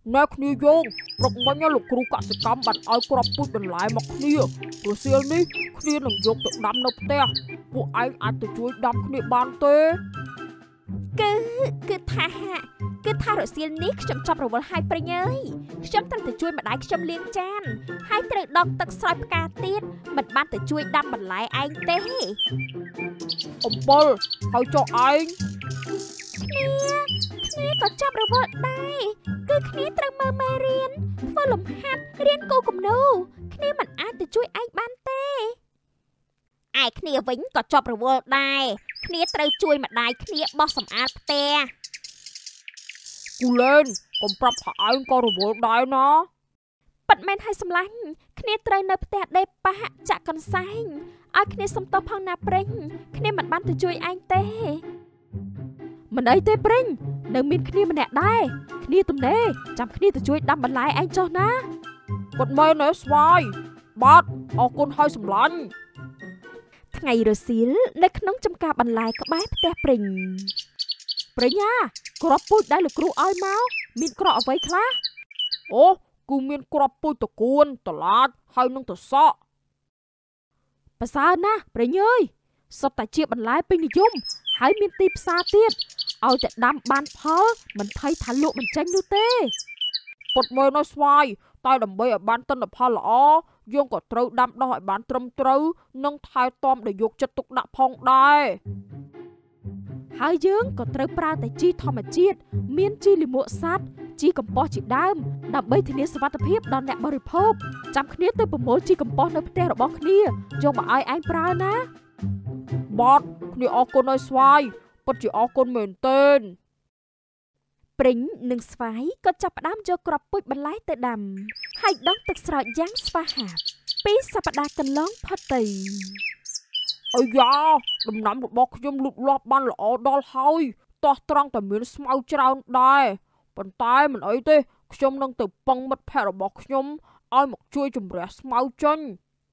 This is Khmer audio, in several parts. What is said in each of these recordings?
แน่គ្នាយើងរកមិញលោកគ្រូកសិកម្មបានឲ្យគ្រាប់ពូជបន្លែមកគ្នាព្រោះសៀលនេះគ្នានឹងយកទៅដាំនៅផ្ទះពួកឯងអាចទៅជួយដាំគ្នាបានទេគឺថារសៀលនេះខ្ញុំចាប់រវល់ហើយព្រិញអើយខ្ញុំត្រូវទៅជួយម្ដាយខ្ញុំលាងចានហើយត្រូវដកទឹកស្រោចផ្កាទៀតមិនបានទៅជួយដាំបន្លែឯងទេអំពិលហើយចុះឯងគ្នាក៏ចាប់រវល់ដែរគឺគ្នាត្រូវមើលមេរៀនធ្វើលំហាត់រៀនគូគំនូគ្នាមិនអាចទៅជួយឯងបានទេឯគ្នាវិញក៏ជាប់រវល់ដែរគ្នាត្រូវជួយម្ដាយគ្នាបោះសម្អាតផ្ទះគូលែនកុំប្រាប់ថាឯងក៏រវល់ដែរណាប៉ិតមែនហើយសម្លាញ់គ្នាត្រូវនៅផ្ទះដេប៉ាចាក់កន្សែងឲ្យគ្នាសុំទោសផងណាព្រិញគ្នាមិនបានទៅជួយឯងទេមិនអីទេព្រិញនៅមានគ្នាម្នាក់ដែរគ្នាទំនេរចាំគ្នាទៅជួយដាំបន្លែឯងចុះណាគាត់មែនទេស្វាយបាទអរគុណហើយសម្លាញ់ថ្ងៃរសៀលនៅក្នុងចំការបន្លែក្បែរផ្ទះព្រិញណាគ្រាប់ពូជដែលលោកគ្រូឲ្យមកមានក្រកអ្វីខ្លះអូគឺមានគ្រាប់ពូជតកួនតឡាចហើយនឹងតសក់ប្រសើរណាស់ព្រិញអើយសុទ្ធតែជាបន្លែពេញនិយមហើយមានទីផ្សារទៀតឲ្យតែដាំបានផលមិនភ័យថាលក់មិនចេញនោះទេពុតមើលនៅស្វាយតែដើម្បីឲ្យបានទិន្នផលល្អយើងក៏ត្រូវដាំដុះឲ្យបានត្រឹមត្រូវនិងថែទាំដោយយកចិត្តទុកដាក់ផងដែរហើយយើងក៏ត្រូវប្រើតែជីធម្មជាតិមានជីលាមកសត្វជីកំប៉ុស្តជាដើមដើម្បីធានាសុវត្ថិភាពដល់អ្នកបរិភោគចាំគ្នាទៅប្រមូលជីកំប៉ុស្តនៅផ្ទះរបស់គ្នាយកមកឲ្យឯងប្រើណាបាទគ្នាអរគុណឲ្យស្វាយពិតជាអរគុណមែនទែនព្រិញនិងស្វាយក៏ចាប់ផ្ដើមយកគ្រាប់ពូជបន្លែទៅដាំហើយដងទឹកស្រោចយ៉ាងស្វាហាប់2សប្តាហ៍កន្លងផុតទៅអាយ៉ាដំណាំរបស់ខ្ញុំលូតលាស់បានល្អដល់ហើយតោះត្រង់តែមានស្មៅច្រើនដែរប៉ុន្តែមិនអីទេខ្ញុំនឹងទៅពឹងមិត្តភ័ក្តិរបស់ខ្ញុំឲ្យមកជួយជំរះស្មៅចេញ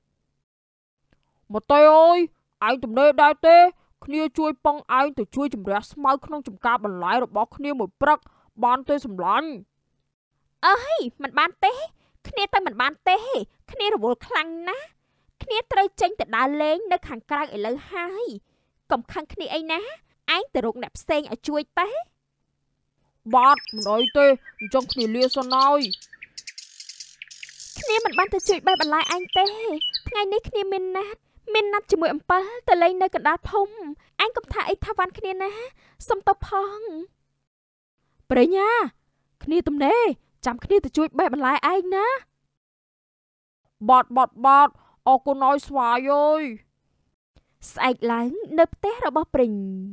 មកតើអើយឯងទំនេរដែរទេគ្នាជួយពឹងឯងទៅជួយជំរះស្មៅក្នុងចំការបន្លែរបស់គ្នាមួយព្រឹកបានទេសម្លាញ់អើយមិនបានទេគ្នាទៅមិនបានទេគ្នារវល់ខ្លាំងណាស់គ្នាត្រូវចេញទៅដើរលេងនៅខាងក្រៅឥឡូវហើយកុំខឹងគ្នាអីណាឯងទៅរកអ្នកផ្សេងឲ្យជួយទេបាទមិនអីទេអញ្ចឹងគ្នាលាសិនហើយគ្នាមិនបានទៅជួយបេះបន្លែឯងទេថ្ងៃនេះគ្នាមានណាត់ជាមួយអំពិលទៅលេងនៅកណ្ដាលភូមិឯងកុំថាអីថាវ៉ាន់គ្នាណាសុំតបផងប្រញ្ញាគ្នាទំនេរចាំគ្នាទៅជួយបេះបន្លែឯងណាបាទអរគុណឲ្យស្វាយអើយស្អែកឡើងនៅផ្ទះរបស់ព្រិញ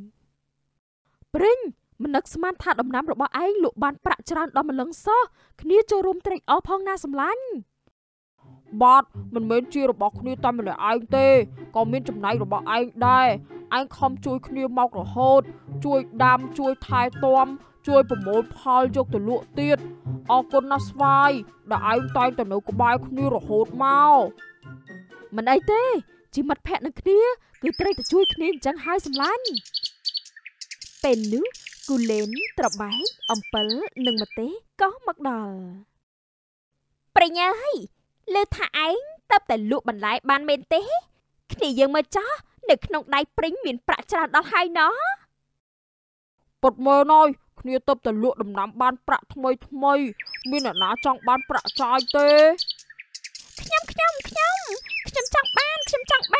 មិននឹកស្មានថាដំណាំរបស់ឯងលក់បានប្រាក់ច្រើនដល់ម្លឹងសោះគ្នាចូលរួមត្រេកអរផងណាសម្លាញ់បាទមិនមែនជារបស់គ្នាតែម្នាក់ឯងទេក៏មានចំណែករបស់ឯងដែរឯងខំជួយគ្នាមករហូតជួយដាំជួយថែទាំជួយប្រមូលផលយកទៅលក់ទៀតអរគុណណាស់ស្វាយដែលឯងតែងតែនៅក្បែរគ្នារហូតមកមិនអីទេជាមិត្តភក្តិនឹងគ្នាគឺត្រូវតែជួយគ្នាអញ្ចឹងហើយសម្លាញ់ពេលនោះគូលែនត្របែកអំពិលនិងម្ទេសក៏មកដល់ព្រិញអើយលើថាឯងតើបតែលក់បន្លែបានមែនទេគ្នាយើងមើលចោះនៅក្នុងដៃព្រិញមានប្រាក់ច្រើនដល់ហើយណោះពុតមើលណយគ្នាតើបតែលក់ដំណាំបានប្រាក់ថ្មីមានអ្នកណាចង់បានប្រាក់ចាយទេខ្ញុំចង់បានខ្ញុំក៏ចង់បានដែរខ្ញុំចង់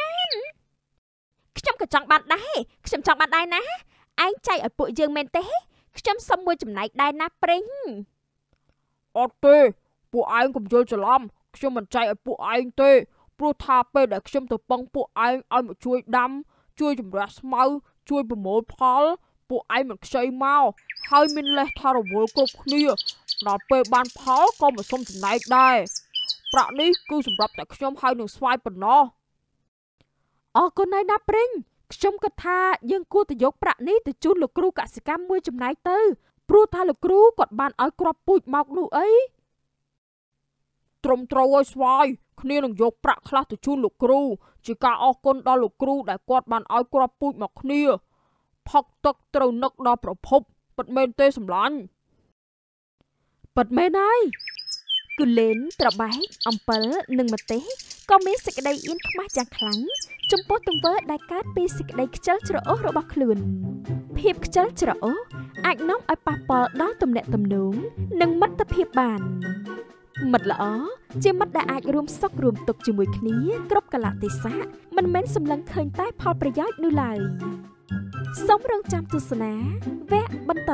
បានដែរណាឯងចែកឲ្យពួកយើងមែនទេខ្ញុំសុំមួយចំណែកដែរណាព្រិញអត់ទេពួកឯងកុំយល់ច្រឡំខ្ញុំមិនចែកឲ្យពួកឯងទេព្រោះថាពេលដែលខ្ញុំទៅពឹងពួកឯងឲ្យមកជួយដាំជួយជំរះស្មៅជួយប្រមូលផលពួកឯងមិនខ្ចីមកហើយមានលេសថារវល់គ្រប់គ្នាដល់ពេលបានផលក៏មកសុំចំណែកដែរប្រាក់នេះគឺសម្រាប់តែខ្ញុំហើយនឹងស្វាយប៉ុណ្ណោះអរគុណណាស់ព្រិញខ្ញុំគិតថាយើងគួរទៅយកប្រាក់នេះទៅជូនលោកគ្រូកសិកម្មមួយចំណែកទៅព្រោះថាលោកគ្រូគាត់បានឲ្យគ្រាប់ពូជមកនោះអីត្រឹមត្រូវឲ្យស្វាយគ្នានឹងយកប្រាក់ខ្លះទៅជូនលោកគ្រូជាការអរគុណដល់លោកគ្រូដែលគាត់បានឲ្យគ្រាប់ពូជមកគ្នាផឹកទឹកត្រូវនឹកដល់ប្រភពពិតមែនទេសម្លាញ់ពិតមែនហើយគូលែនត្របែកអំពិលនិងម្ទេសក៏មានសេចក្តីអៀនខ្មាស់យ៉ាងខ្លាំងចំពោះទង្វើដែលកើតពីសេចក្តីខ្ជិលច្រអូសរបស់ខ្លួនភាពខ្ជិលច្រអូសអាចនាំឲ្យប៉ះពាល់ដល់ទំនាក់ទំនងនិងមិត្តភាពបានមិត្តល្អជាមិត្តដែលអាចរួមសុខរួមទុក្ខជាមួយគ្នាគ្រប់កលៈទេសៈមិនមែនសម្លឹងឃើញតែផលប្រយោជន៍នោះឡើយសូមរងចាំទស្សនាវគ្គបន្ត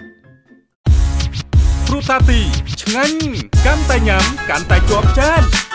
គ្រូតាទីឆ្ងាញ់កាន់តែញ៉ាំកាន់តែជាប់ចាន